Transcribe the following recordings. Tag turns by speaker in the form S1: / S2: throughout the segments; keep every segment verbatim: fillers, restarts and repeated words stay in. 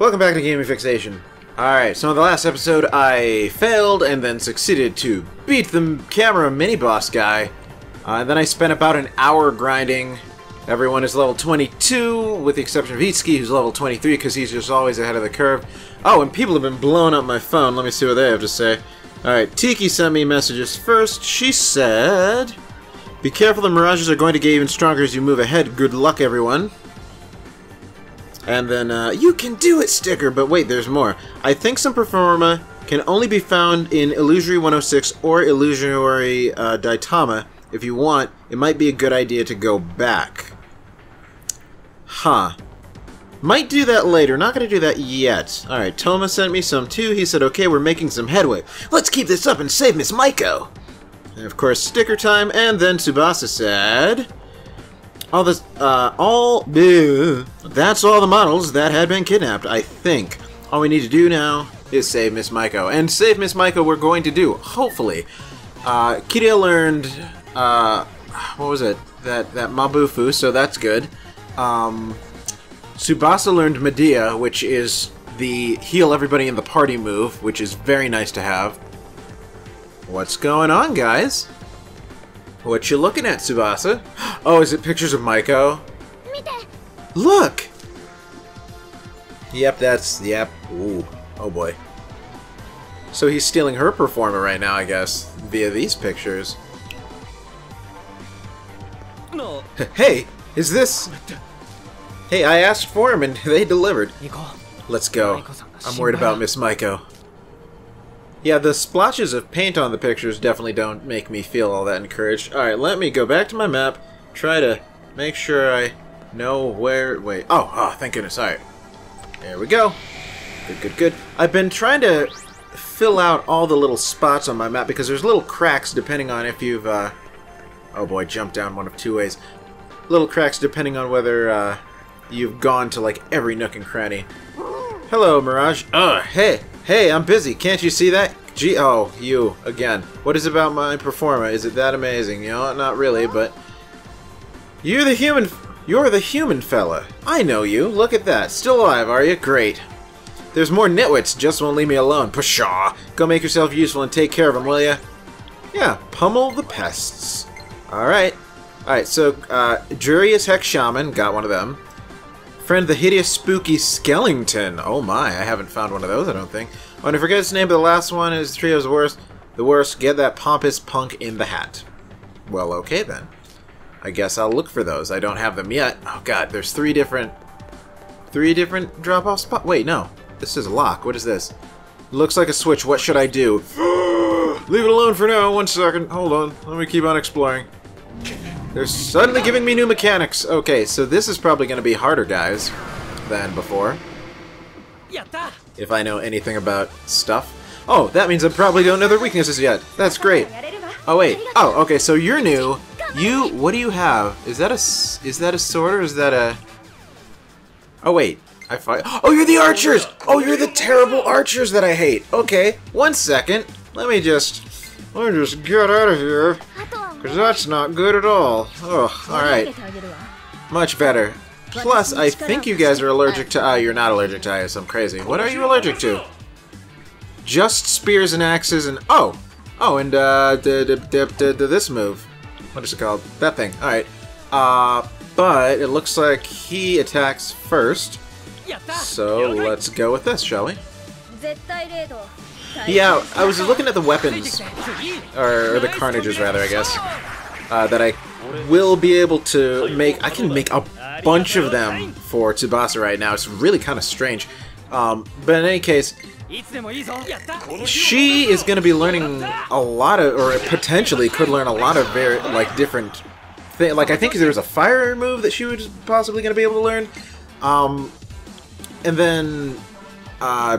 S1: Welcome back to Gaming Fixation. Alright, so in the last episode I failed and then succeeded to beat the camera mini-boss guy. Uh, and then I spent about an hour grinding. Everyone is level twenty-two, with the exception of Itsuki, who's level twenty-three, because he's just always ahead of the curve. Oh, and people have been blowing up my phone. Let me see what they have to say. Alright, Tiki sent me messages first. She said, "Be careful, the Mirages are going to get even stronger as you move ahead. Good luck, everyone." And then, uh, "You can do it, sticker!" But wait, there's more. "I think some Performa can only be found in Illusory one oh six or Illusory uh, Daitama. If you want, it might be a good idea to go back." Huh. Might do that later. Not gonna do that yet. Alright, Toma sent me some too. He said, "Okay, we're making some headway. Let's keep this up and save Miss Maiko." And of course, sticker time. And then Tsubasa said, All this, uh, all, bleh, that's all the models that had been kidnapped, I think. All we need to do now is save Miss Maiko. And save Miss Maiko we're going to do, hopefully. Uh, Kiria learned, uh, what was it? That, that Mabufu, so that's good. Um, Tsubasa learned Medea, which is the heal everybody in the party move, which is very nice to have. What's going on, guys? What you looking at, Tsubasa? Oh, is it pictures of Maiko? Look! Yep, that's... Yep. Ooh. Oh boy. So he's stealing her performer right now, I guess, via these pictures. No. Hey! Is this... Hey, I asked for him and they delivered. Let's go. I'm worried about Miss Maiko. Yeah, the splotches of paint on the pictures definitely don't make me feel all that encouraged. Alright, let me go back to my map, try to make sure I know where... Wait. Oh, oh, thank goodness. Alright. There we go. Good, good, good. I've been trying to fill out all the little spots on my map because there's little cracks depending on if you've... Uh... Oh boy, jumped down one of two ways. Little cracks depending on whether uh, you've gone to like every nook and cranny. Hello, Mirage. Ugh, hey. Hey, I'm busy. Can't you see that? Gee, oh, you, again. What is it about my performer? Is it that amazing? You know, not really, but... You're the human... You're the human fella. I know you. Look at that. Still alive, are you? Great. There's more nitwits. Just won't leave me alone. Pshaw. Go make yourself useful and take care of them, will ya? Yeah, pummel the pests. Alright. Alright, so, uh, Jurious Hex Shaman. Got one of them. Friend the hideous spooky skeleton. Oh my, I haven't found one of those, I don't think. Oh, and I forget its name, but the last one is the trio's worst. The worst, get that pompous punk in the hat. Well, okay then. I guess I'll look for those. I don't have them yet. Oh god, there's three different... Three different drop-off spots? Wait, no. This is a lock. What is this? Looks like a switch. What should I do? Leave it alone for now. One second. Hold on. Let me keep on exploring. They're suddenly giving me new mechanics. Okay, so this is probably going to be harder, guys, than before. If I know anything about stuff. Oh, that means I probably don't know their weaknesses yet. That's great. Oh, wait. Oh, okay, so you're new. You, what do you have? Is that a, is that a sword or is that a... Oh, wait. I fight... Oh, you're the archers! Oh, you're the terrible archers that I hate. Okay, one second. Let me just... Let me just get out of here. Because that's not good at all. Oh, alright. Much better. Plus, I think you guys are allergic to... Ah, uh, you're not allergic to ice. I'm crazy. What are you allergic to? Just spears and axes and... Oh! Oh, and, uh, d d d d d this move. What is it called? That thing. Alright. Uh, but it looks like he attacks first. So, let's go with this, shall we? Yeah, I was looking at the weapons, or, or the carnages rather, I guess, uh, that I will be able to make. I can make a bunch of them for Tsubasa right now. It's really kind of strange. Um, but in any case, she is going to be learning a lot of, or potentially could learn a lot of very, like, different things. Like, I think there was a fire move that she was possibly going to be able to learn. Um, and then, uh...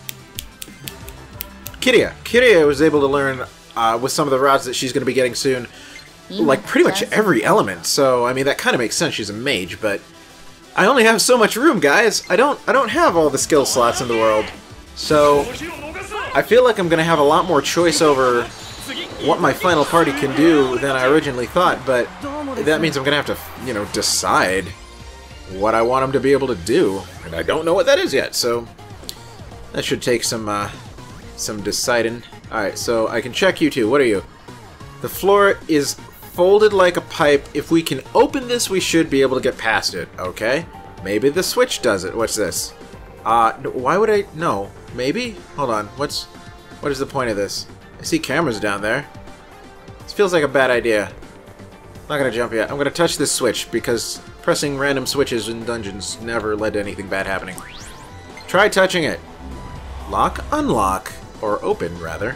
S1: Kiria. Kiria was able to learn, uh, with some of the rods that she's going to be getting soon, like, pretty much every element. So, I mean, that kind of makes sense. She's a mage, but I only have so much room, guys. I don't I don't have all the skill slots in the world. So, I feel like I'm going to have a lot more choice over what my final party can do than I originally thought, but that means I'm going to have to, you know, decide what I want him to be able to do, and I don't know what that is yet, so that should take some uh, some deciding. Alright, so I can check you two. What are you? The floor is folded like a pipe. If we can open this, we should be able to get past it. Okay. Maybe the switch does it. What's this? Uh, why would I... No. Maybe? Hold on. What's... What is the point of this? I see cameras down there. This feels like a bad idea. I'm not gonna jump yet. I'm gonna touch this switch, because pressing random switches in dungeons never led to anything bad happening. Try touching it. Lock, unlock. Or open, rather.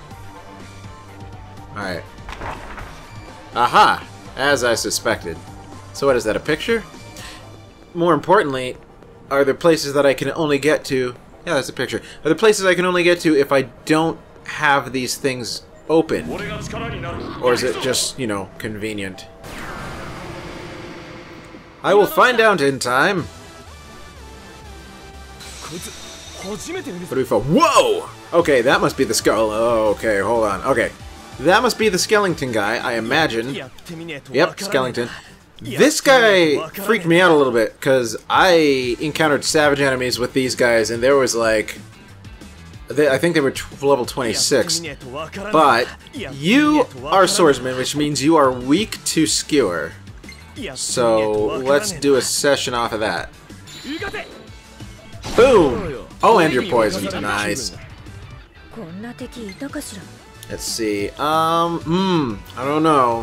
S1: Alright. Aha! As I suspected. So what is that, a picture? More importantly, are there places that I can only get to... Yeah, that's a picture. Are there places I can only get to if I don't have these things open? Or is it just, you know, convenient? I will find out in time. What do we find? Whoa! Okay, that must be the skull. Oh, okay, hold on. Okay. That must be the skeleton guy, I imagine. Yep, skeleton. This guy freaked me out a little bit, because I encountered savage enemies with these guys, and there was like... They, I think they were level twenty-six. But you are swordsman, which means you are weak to skewer. So let's do a session off of that. Boom! Oh, and you're poisoned. Nice. Let's see. Um, hmm. I don't know.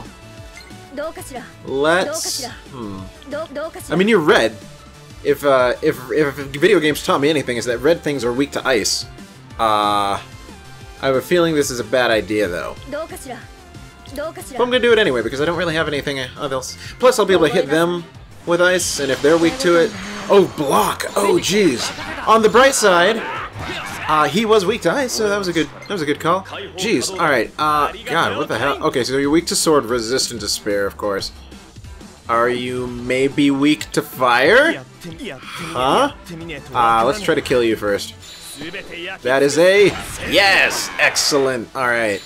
S1: Let's. Hmm. I mean, you're red. If uh, if if video games taught me anything, is that red things are weak to ice. Uh, I have a feeling this is a bad idea, though. But I'm gonna do it anyway because I don't really have anything else. Plus, I'll be able to hit them with ice, and if they're weak to it, oh, block. Oh, jeez. On the bright side. Uh, he was weak to ice, so that was a good that was a good call. Jeez, alright, uh, God, what the hell? Okay, so you're weak to sword, resistant to spear, of course. Are you maybe weak to fire? Huh? Uh, let's try to kill you first. That is a... Yes! Excellent, alright.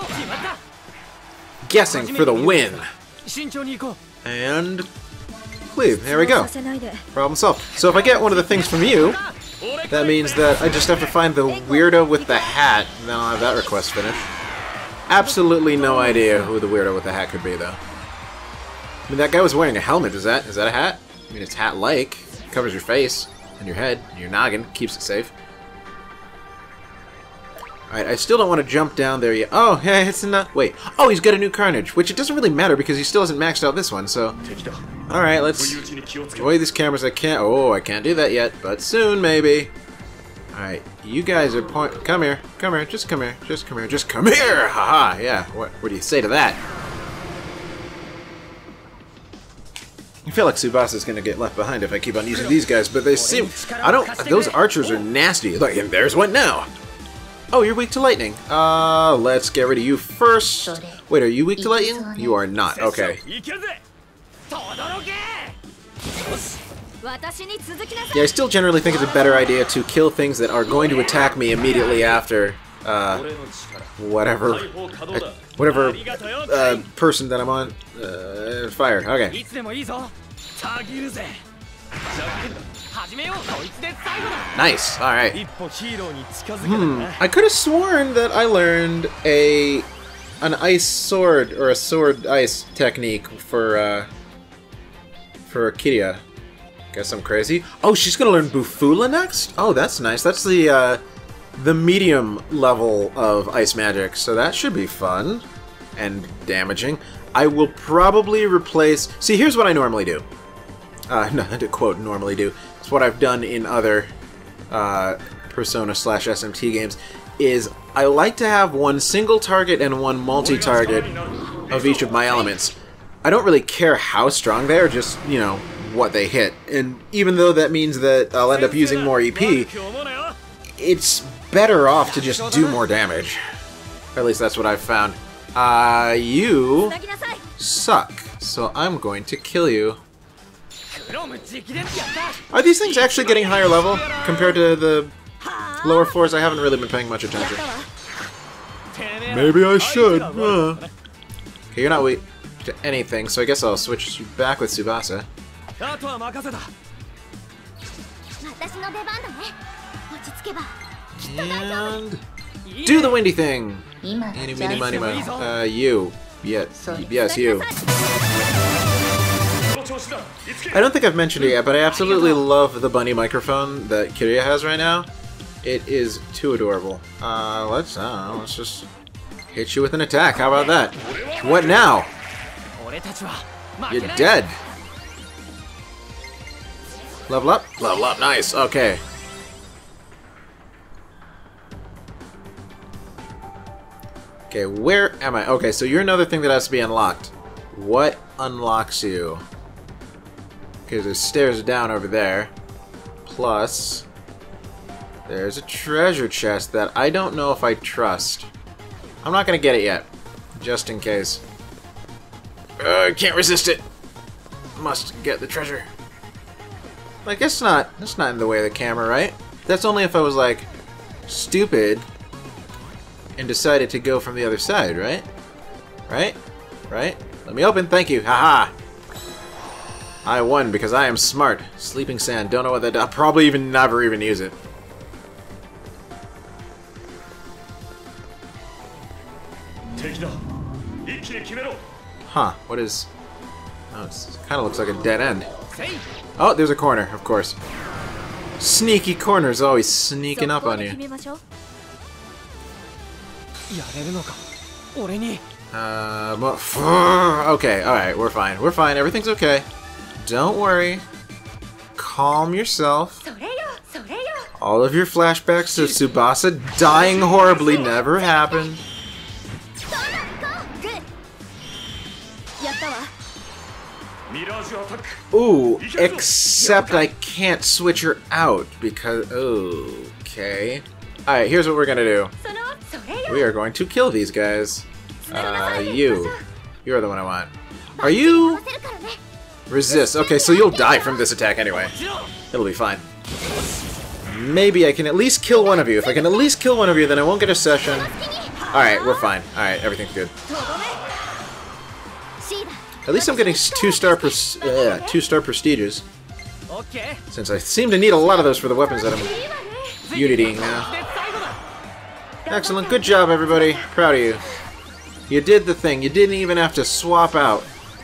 S1: Guessing for the win. And... Cleave, there we go. Problem solved. So if I get one of the things from you... That means that I just have to find the weirdo with the hat, and then I'll have that request finished. Absolutely no idea who the weirdo with the hat could be, though. I mean, that guy was wearing a helmet. Is that is that a hat? I mean, it's hat-like. It covers your face, and your head, and your noggin. Keeps it safe. Alright, I still don't want to jump down there yet. Oh, yeah, it's not... Wait. Oh, he's got a new Carnage, which it doesn't really matter because he still hasn't maxed out this one, so... Alright, let's avoid these cameras. I can't... Oh, I can't do that yet, but soon, maybe. Alright, you guys are point... Come here. Come here. Just come here. Just come here. Just come here! Haha, yeah. What, what do you say to that? I feel like Tsubasa's gonna get left behind if I keep on using these guys, but they seem... I don't... Those archers are nasty. Look, and there's one now! Oh, you're weak to lightning. Uh, let's get rid of you first. Wait, are you weak to lightning? You are not. Okay. Yeah, I still generally think it's a better idea to kill things that are going to attack me immediately after, uh, whatever, uh, whatever, uh, person that I'm on, uh, fire. Okay. Nice. All right. Hmm. I could have sworn that I learned a an ice sword or a sword ice technique for uh, for Kiria. Guess I'm crazy. Oh, she's gonna learn Bufula next. Oh, that's nice. That's the uh, the medium level of ice magic, so that should be fun and damaging. I will probably replace. See, here's what I normally do. Uh, no, to quote normally do. It's what I've done in other uh, Persona slash S M T games. Is I like to have one single target and one multi-target of each of my elements. I don't really care how strong they are, just, you know, what they hit. And even though that means that I'll end up using more E P, it's better off to just do more damage. Or at least that's what I've found. Uh, you suck, so I'm going to kill you. Are these things actually getting higher level compared to the lower floors? I haven't really been paying much attention. Maybe I should. Uh. Okay, you're not weak to anything, so I guess I'll switch you back with Tsubasa. And do the windy thing. Eeny, meeny, miny, mo. Uh, you. Yes, yes, you. I don't think I've mentioned it yet, but I absolutely love the bunny microphone that Kiryu has right now. It is too adorable. Uh, let's, I don't know, let's just hit you with an attack. How about that? What now? You're dead. Level up? Level up, nice, okay. Okay, where am I? Okay, so you're another thing that has to be unlocked. What unlocks you? Okay, there's stairs down over there. Plus, there's a treasure chest that I don't know if I trust. I'm not gonna get it yet, just in case. I uh, can't resist it. Must get the treasure. I guess not. That's not in the way of the camera, right? That's only if I was like stupid and decided to go from the other side, right? Right? Right? Let me open. Thank you. Haha. I won because I am smart. Sleeping sand. Don't know what that does. I'll probably even never even use it. Huh. What is... Oh, it kind of looks like a dead end. Oh, there's a corner, of course. Sneaky corners always sneaking up on you. Uh, okay, alright, we're fine. We're fine. Everything's okay. Don't worry. Calm yourself. All of your flashbacks of Tsubasa dying horribly never happened. Ooh, except I can't switch her out because... Okay. Alright, here's what we're gonna do. We are going to kill these guys. Uh, you. You're the one I want. Are you... Resist. Okay, so you'll die from this attack anyway. It'll be fine. Maybe I can at least kill one of you. If I can at least kill one of you, then I won't get a session. Alright, we're fine. Alright, everything's good. At least I'm getting two-star pres uh, two-star prestiges. Since I seem to need a lot of those for the weapons that I'm unitying now. Excellent. Good job, everybody. Proud of you. You did the thing. You didn't even have to swap out.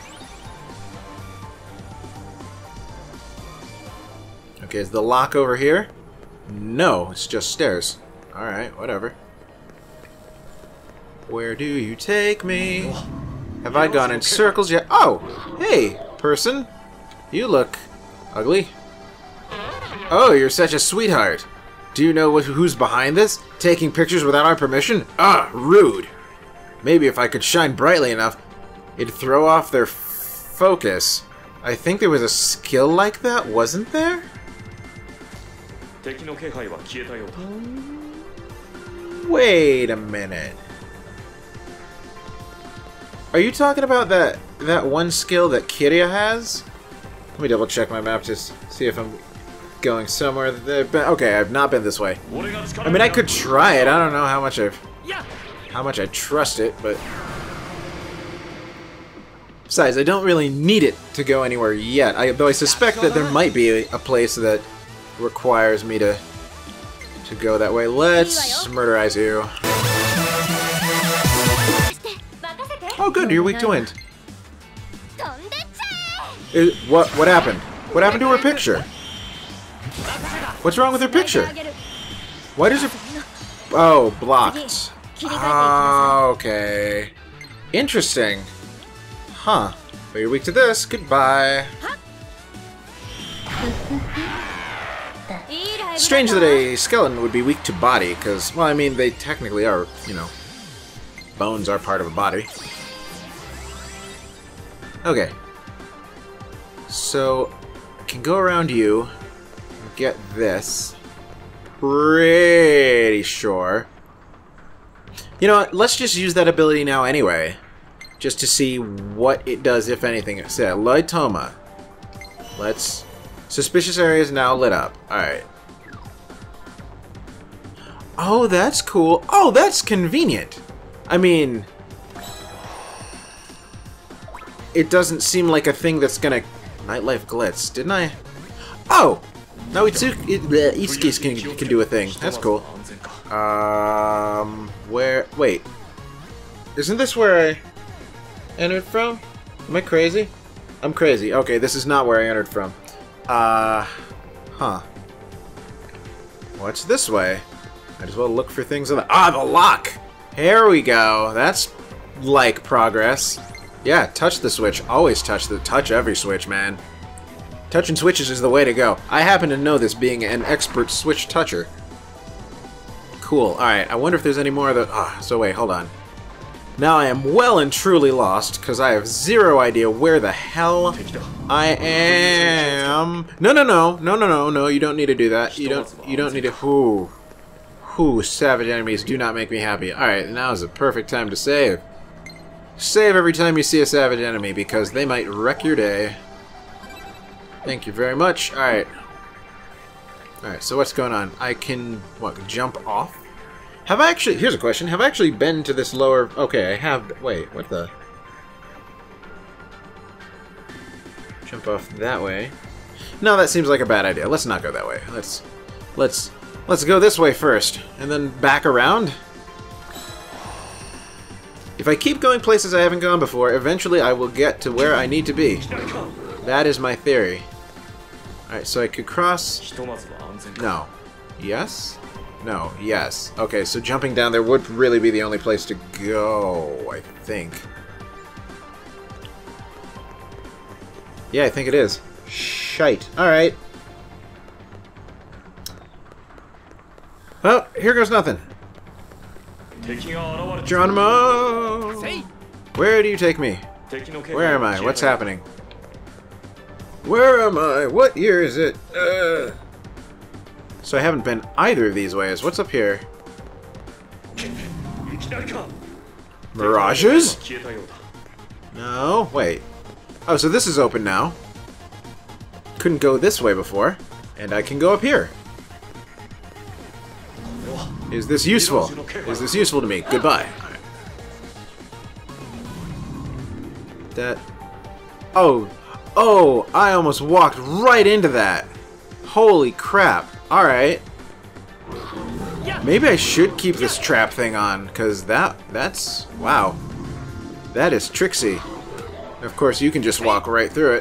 S1: Okay, is the lock over here? No, it's just stairs. Alright, whatever. Where do you take me? Have I gone in circles yet? Oh! Hey, person! You look ugly. Oh, you're such a sweetheart. Do you know wh who's behind this? Taking pictures without our permission? Ah, rude! Maybe if I could shine brightly enough, it'd throw off their f focus. I think there was a skill like that, wasn't there? Wait a minute. Are you talking about that that one skill that Kiryu has? Let me double check my map to see if I'm going somewhere. That okay, I've not been this way. I mean, I could try it. I don't know how much I've how much I trust it, but besides, I don't really need it to go anywhere yet. I, though I suspect that there might be a, a place that requires me to to go that way. Let's murderize you. Oh, good. You're weak to wind. It, what? What happened? What happened to her picture? What's wrong with her picture? Why does it? Oh, blocked. Oh, okay. Interesting. Huh. But you're weak to this. Goodbye. Strange that a skeleton would be weak to body, because, well, I mean, they technically are, you know, bones are part of a body. Okay. So, I can go around you and get this. Pretty sure. You know what, let's just use that ability now anyway. Just to see what it does, if anything. It said, Lightoma. Let's... Suspicious areas now lit up. Alright. Oh, that's cool. Oh, that's convenient. I mean... it doesn't seem like a thing that's gonna... Nightlife glitz. Didn't I... Oh! Now Itsuki... Itsuki can, can do a thing. That's cool. Um... Where... Wait. Isn't this where I entered from? Am I crazy? I'm crazy. Okay, this is not where I entered from. Uh... Huh. What's this way? Might as well look for things on the... Ah, the lock! Here we go. That's like progress. Yeah, touch the switch. Always touch the... Touch every switch, man. Touching switches is the way to go. I happen to know this, being an expert switch toucher. Cool. Alright, I wonder if there's any more of the... Ah, so wait, hold on. Now I am well and truly lost, because I have zero idea where the hell I am. No, no, no. No, no, no, no. You don't need to do that. You don't You don't need to... Whoo. Whoo, savage enemies do not make me happy. Alright, now is the perfect time to save. Save every time you see a savage enemy, because they might wreck your day. Thank you very much. Alright. Alright, so what's going on? I can, what, jump off? Have I actually... Here's a question. Have I actually been to this lower... Okay, I have... Wait, what the... Jump off that way. No, that seems like a bad idea. Let's not go that way. Let's... Let's... Let's go this way first, and then back around. If I keep going places I haven't gone before, eventually I will get to where I need to be. That is my theory. Alright, so I could cross... No. Yes? No. Yes. Okay, so jumping down there would really be the only place to go, I think. Yeah, I think it is. Shite. Alright. Well, here goes nothing. Geronimo! Where do you take me? Where am I? What's happening? Where am I? What year is it? Uh... So I haven't been either of these ways. What's up here? Mirages? No, wait. Oh, so this is open now. Couldn't go this way before. And I can go up here. Is this useful? Is this useful to me? Goodbye. That... Oh. Oh, I almost walked right into that. Holy crap. Alright. Maybe I should keep this trap thing on, because that... That's... Wow. That is tricksy. Of course, you can just walk right through it.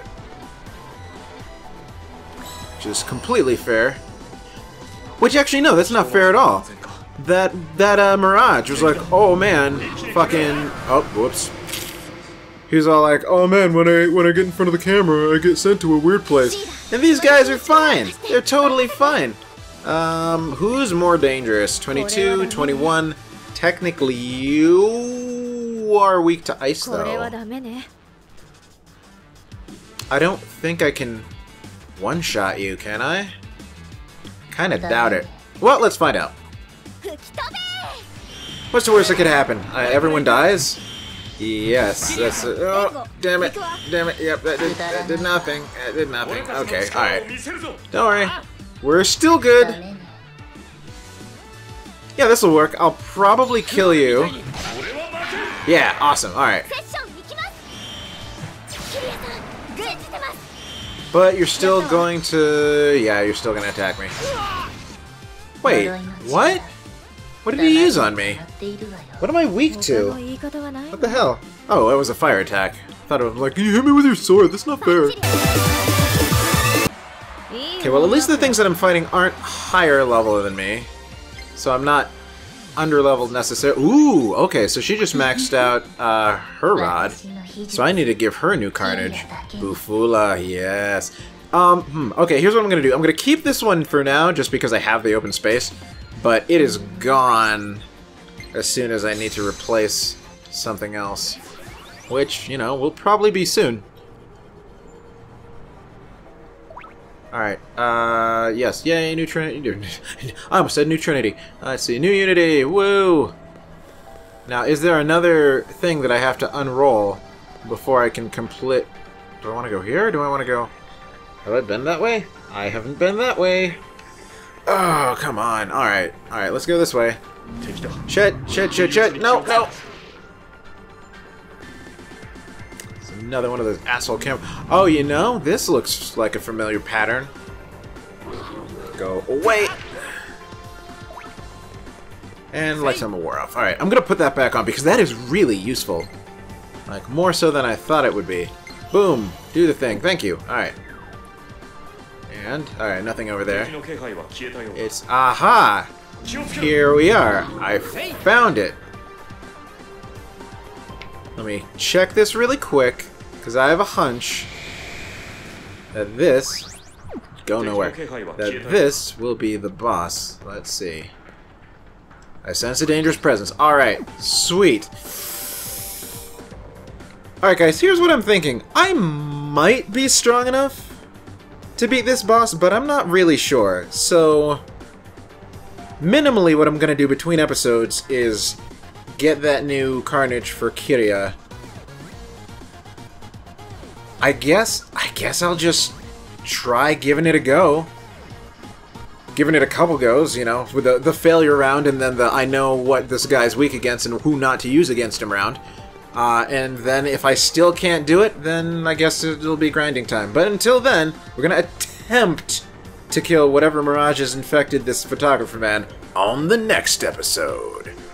S1: Which is completely fair. Which, actually, no, that's not fair at all. That that uh, Mirage was like, oh man, fucking, oh whoops. He was all like, oh man, when I when I get in front of the camera, I get sent to a weird place. And these guys are fine. They're totally fine. Um, who's more dangerous? twenty-two, twenty-one. Technically, you are weak to ice, though. I don't think I can one-shot you, can I? Kind of doubt it. Well, let's find out. What's the worst that could happen? Uh, everyone dies? Yes, that's... Uh, oh, damn it. Damn it. Yep, that did, that did nothing. That did nothing. Okay, alright. Don't worry. We're still good. Yeah, this'll work. I'll probably kill you. Yeah, awesome. Alright. But you're still going to... Yeah, you're still going to attack me. Wait, what? What did he use on me? What am I weak to? What the hell? Oh, it was a fire attack. I thought it was like, you hit me with your sword, that's not fair. Okay, well at least the things that I'm fighting aren't higher level than me. So I'm not under-leveled necessarily. Ooh, okay, so she just maxed out uh, her rod. So I need to give her new carnage. Bufula, yes. Um, hmm, okay, here's what I'm gonna do. I'm gonna keep this one for now, just because I have the open space. But it is gone as soon as I need to replace something else. Which, you know, will probably be soon. Alright, uh, yes, yay, new Trinity. I almost said new Trinity. Let's see, new Unity, woo! Now, is there another thing that I have to unroll before I can complete... Do I want to go here, or do I want to go... Have I been that way? I haven't been that way. Oh, come on. Alright, alright, let's go this way. Shit, shit, shit, shit. No, no! So Another one of those asshole cameras. Oh, you know, this looks like a familiar pattern. Go away. And light time will wear off. Alright, I'm gonna put that back on because that is really useful. Like, more so than I thought it would be. Boom! Do the thing. Thank you. Alright. And, alright, nothing over there. It's, aha! Here we are. I found it. Let me check this really quick, because I have a hunch that this... Go nowhere. That this will be the boss. Let's see. I sense a dangerous presence. Alright, sweet. Alright guys, here's what I'm thinking. I might be strong enough to beat this boss, but I'm not really sure. So, minimally what I'm going to do between episodes is get that new Carnage for Kiria. I guess, I guess I'll just try giving it a go. Giving it a couple goes, you know, with the, the failure round and then the I know what this guy's weak against and who not to use against him round. Uh, and then if I still can't do it, then I guess it'll be grinding time. But until then, we're going to attempt to kill whatever Mirage has infected this photographer man on the next episode.